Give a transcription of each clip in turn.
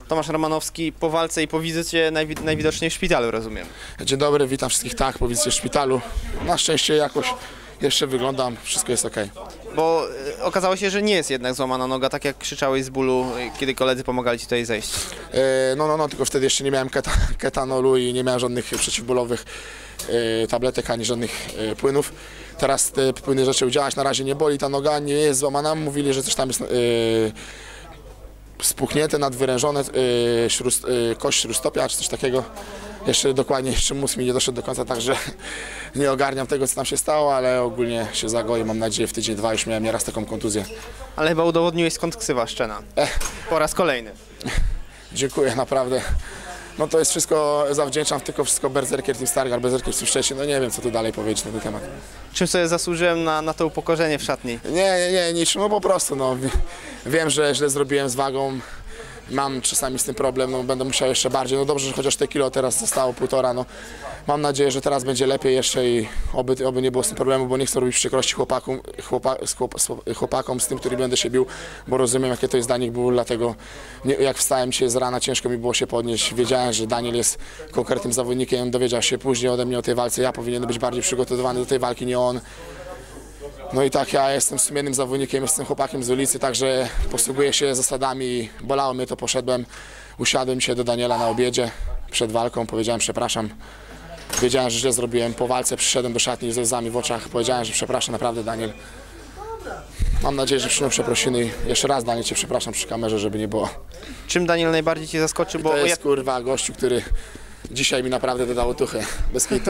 Tomasz Romanowski po walce i po wizycie najwidoczniej w szpitalu, rozumiem. Dzień dobry, witam wszystkich, tak, po wizycie w szpitalu. Na szczęście jakoś jeszcze wyglądam, wszystko jest ok. Bo okazało się, że nie jest jednak złamana noga, tak jak krzyczałeś z bólu, kiedy koledzy pomagali ci tutaj zejść. No, tylko wtedy jeszcze nie miałem ketanolu i nie miałem żadnych przeciwbólowych tabletek, ani żadnych płynów. Teraz te płyny zaczęły działać, na razie nie boli, ta noga nie jest złamana. Mówili, że coś tam jest spuchnięte, nadwyrężone, kość śródstopia czy coś takiego. Jeszcze dokładnie, jeszcze mózg mi nie doszedł do końca, także nie ogarniam tego, co tam się stało, ale ogólnie się zagoi. Mam nadzieję, w tydzień, dwa już miałem nieraz taką kontuzję. Ale chyba udowodniłeś, skąd ksywa Szczena. Po raz kolejny. Dziękuję, naprawdę. No to jest wszystko, zawdzięczam tylko wszystko Berserker Team Stargard, Berserker Team Szczecin. No nie wiem, co tu dalej powiedzieć na ten temat. Czym sobie zasłużyłem na to upokorzenie w szatni? Nie, niczym, no po prostu, no. Wiem, że źle zrobiłem z wagą. Mam czasami z tym problem, no będę musiał jeszcze bardziej, no dobrze, że chociaż te kilo teraz zostało 1,5, no mam nadzieję, że teraz będzie lepiej jeszcze i oby nie było z tym problemu, bo nie chcę robić przykrości chłopakom z tym, który będę się bił, bo rozumiem, jakie to jest dla nich ból, dlatego jak wstałem dzisiaj z rana, ciężko mi było się podnieść, wiedziałem, że Daniel jest konkretnym zawodnikiem, dowiedział się później ode mnie o tej walce, ja powinienem być bardziej przygotowany do tej walki, nie on. No i tak, ja jestem sumiennym zawodnikiem, jestem chłopakiem z ulicy, także posługuję się zasadami, bolało mnie to, poszedłem, usiadłem się do Daniela na obiedzie przed walką, powiedziałem przepraszam, wiedziałem, że źle zrobiłem, po walce przyszedłem do szatni ze łzami w oczach, powiedziałem, że przepraszam naprawdę Daniel. Mam nadzieję, że przyjmą przeprosiny i jeszcze raz Daniel cię przepraszam przy kamerze, żeby nie było. Czym Daniel najbardziej cię zaskoczył? Bo to jest kurwa gościu, który dzisiaj mi naprawdę dodał otuchy, bez kitu.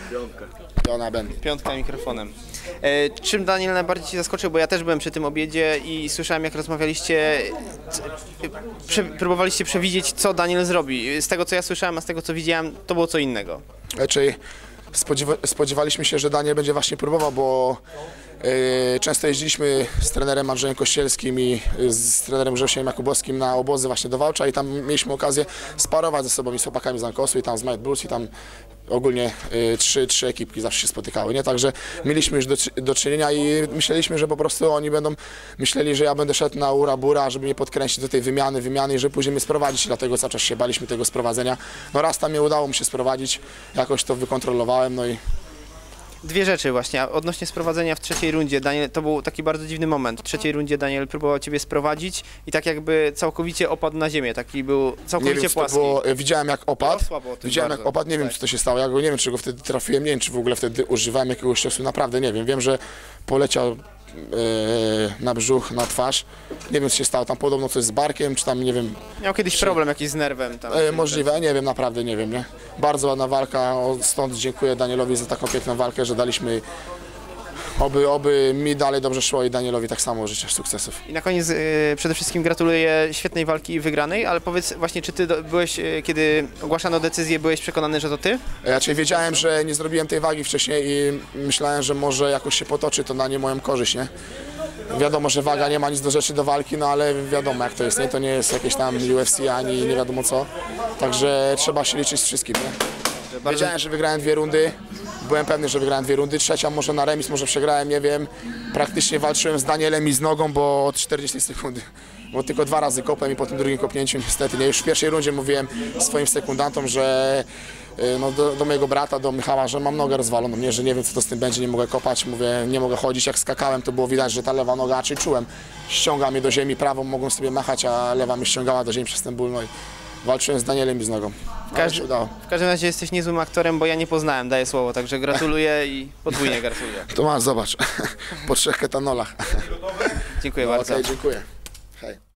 Piątka mikrofonem. Czym Daniel najbardziej cię zaskoczył? Bo ja też byłem przy tym obiedzie i słyszałem, jak rozmawialiście, próbowaliście przewidzieć, co Daniel zrobi. Z tego, co ja słyszałem, a z tego, co widziałem, to było co innego. Raczej spodziewaliśmy się, że Daniel będzie właśnie próbował, bo często jeździliśmy z trenerem Andrzejem Kościelskim i z trenerem Grzesiem Jakubowskim na obozy właśnie do Wałcza i tam mieliśmy okazję sparować ze sobą i z chłopakami z Ankosu i tam z Might Bulls i tam ogólnie trzy ekipki zawsze się spotykały, nie? Także mieliśmy już do czynienia i myśleliśmy, że po prostu oni będą myśleli, że ja będę szedł na ura-bura, żeby mnie podkręcić do tej wymiany i żeby później mnie sprowadzić, dlatego cały czas się baliśmy tego sprowadzenia. No raz tam nie udało mi się sprowadzić, jakoś to wykontrolowałem, no i dwie rzeczy właśnie, odnośnie sprowadzenia w trzeciej rundzie. Daniel, to był taki bardzo dziwny moment. W trzeciej rundzie Daniel próbował ciebie sprowadzić i tak jakby całkowicie opadł na ziemię, taki był całkowicie nie wiem, płaski. Było, widziałem jak opadł, nie wiem, tak. co to się stało, ja go nie wiem, czy go wtedy trafiłem, nie wiem, czy w ogóle wtedy używałem jakiegoś ciosu, naprawdę nie wiem. Wiem, że poleciał na brzuch, na twarz, nie wiem, co się stało, tam podobno coś z barkiem, czy tam, nie wiem. Miał kiedyś problem jakiś z nerwem tam. Możliwe, nie wiem, naprawdę nie wiem, nie? Bardzo ładna walka, stąd dziękuję Danielowi za taką piękną walkę, że daliśmy, oby mi dalej dobrze szło i Danielowi tak samo życzę sukcesów. I na koniec przede wszystkim gratuluję świetnej walki i wygranej, ale powiedz właśnie, czy ty byłeś, kiedy ogłaszano decyzję, byłeś przekonany, że to ty? Raczej wiedziałem, że nie zrobiłem tej wagi wcześniej i myślałem, że może jakoś się potoczy to na nie moją korzyść, nie? Wiadomo, że waga nie ma nic do rzeczy do walki, no ale wiadomo jak to jest, nie? To nie jest jakieś tam UFC ani nie wiadomo co, także trzeba się liczyć z wszystkim, nie? Wiedziałem, że wygrałem 2 rundy, byłem pewny, że wygrałem 2 rundy, trzecia może na remis, może przegrałem, nie wiem. Praktycznie walczyłem z Danielem i z nogą, bo od 40 sekundy, bo tylko 2 razy kopłem i po tym drugim kopnięciu niestety, nie? Już w pierwszej rundzie mówiłem swoim sekundantom, że no, do mojego brata, do Michała, że mam nogę rozwaloną, nie, że nie wiem co to z tym będzie, nie mogę kopać, mówię, nie mogę chodzić, jak skakałem to było widać, że ta lewa noga, raczej czułem, ściąga mnie do ziemi, prawą mogłem sobie machać, a lewa mnie ściągała do ziemi przez ten ból, no i walczyłem z Danielem i z nogą. W każdym razie jesteś niezłym aktorem, bo ja nie poznałem, daję słowo, także gratuluję i podwójnie gratuluję. To masz, zobacz, po 3 ketanolach. Dziękuję bardzo. Okej, dziękuję. Hej.